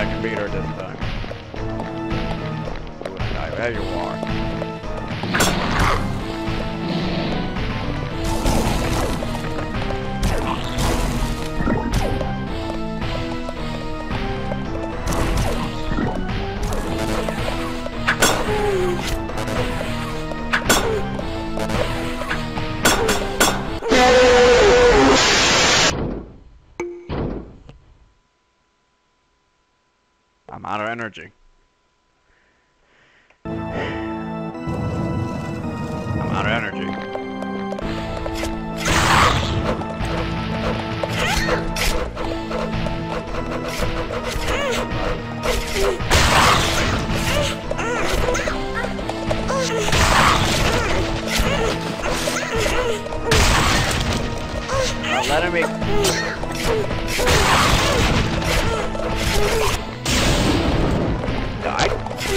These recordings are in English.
I can beat her this time. There you are. I'm out of energy. I'm out of energy. Not letting me. Die.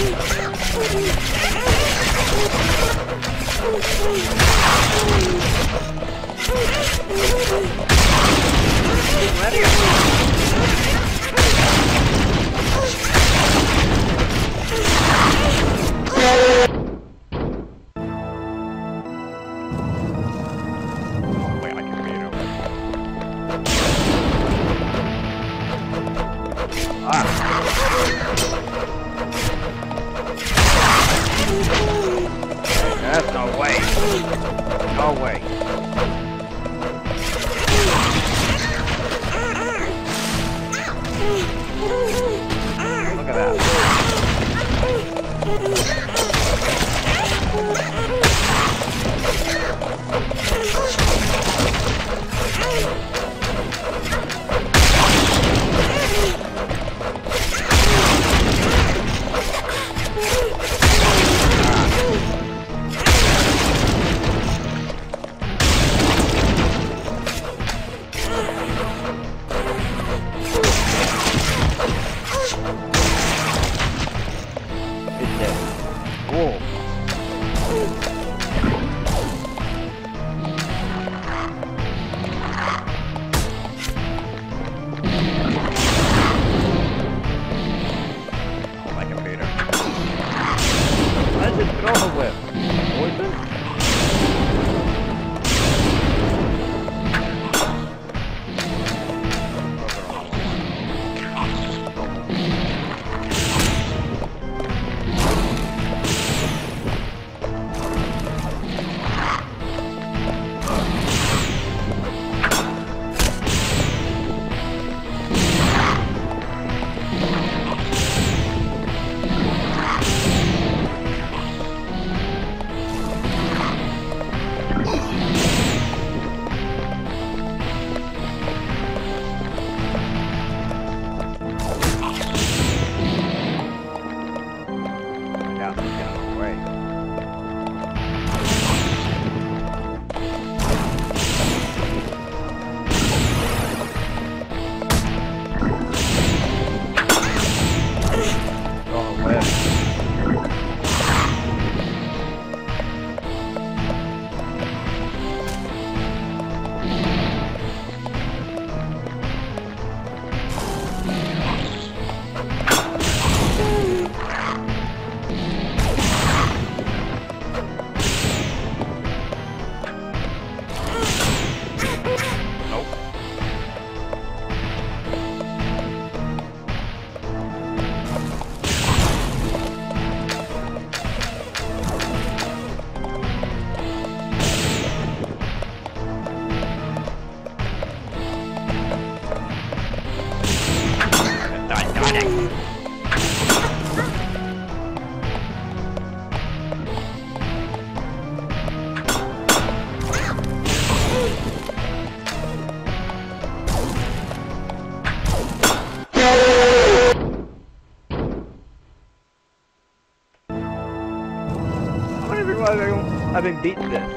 Wait, I can beat him. That's no way. No way. Look at that. I've been beating this.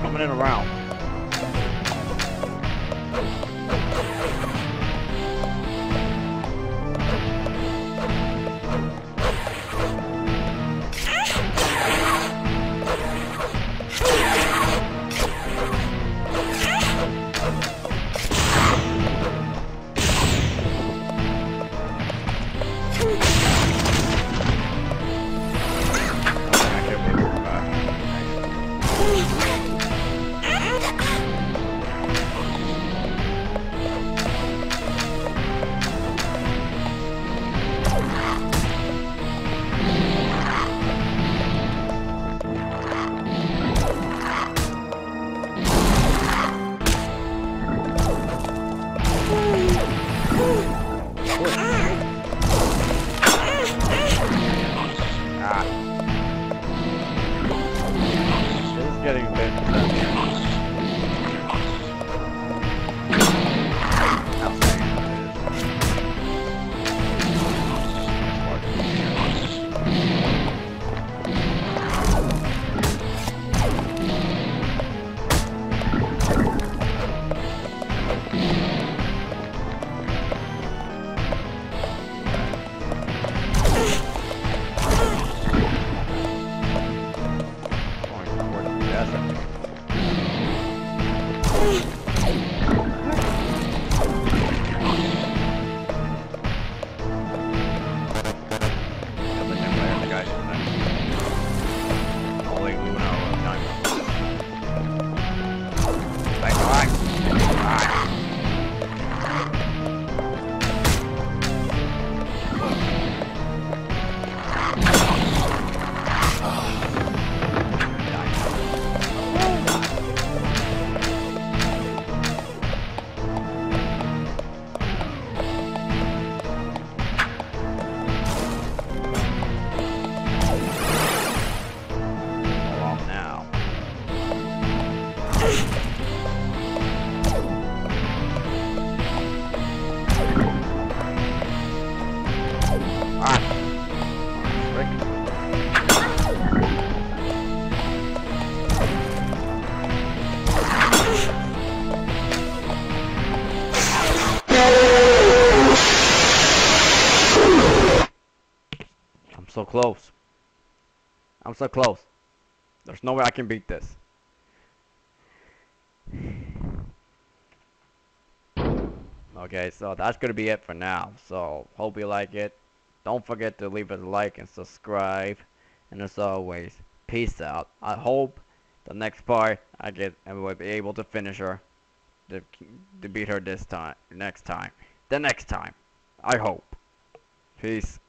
coming in around. Getting a bit so close. I'm so close. There's no way I can beat this. Okay, so that's gonna be it for now. So hope you like it. Don't forget to leave us a like and subscribe. And as always, peace out. I hope the next part I will be able to finish her, to beat her this time, the next time. I hope. Peace.